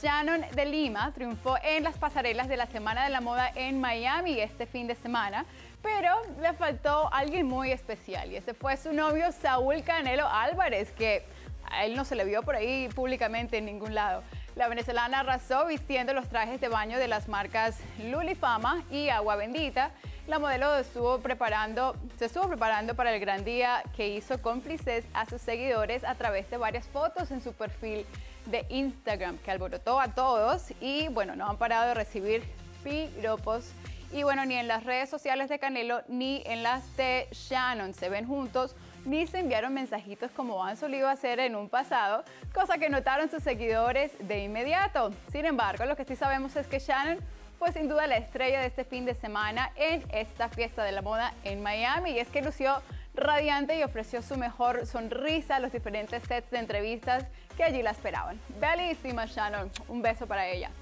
Shannon de Lima triunfó en las pasarelas de la Semana de la Moda en Miami este fin de semana, pero le faltó alguien muy especial y ese fue su novio Saúl Canelo Álvarez, que a él no se le vio por ahí públicamente en ningún lado. La venezolana arrasó vistiendo los trajes de baño de las marcas Lulifama y Agua Bendita. La modelo se estuvo preparando para el gran día que hizo cómplices a sus seguidores a través de varias fotos en su perfil de Instagram, que alborotó a todos y bueno, no han parado de recibir piropos. Y bueno, ni en las redes sociales de Canelo ni en las de Shannon se ven juntos, ni se enviaron mensajitos como han solido hacer en un pasado, cosa que notaron sus seguidores de inmediato. Sin embargo, lo que sí sabemos es que Shannon fue sin duda la estrella de este fin de semana en esta fiesta de la moda en Miami, y es que lució radiante y ofreció su mejor sonrisa a los diferentes sets de entrevistas que allí la esperaban. Bellísima Shannon, un beso para ella.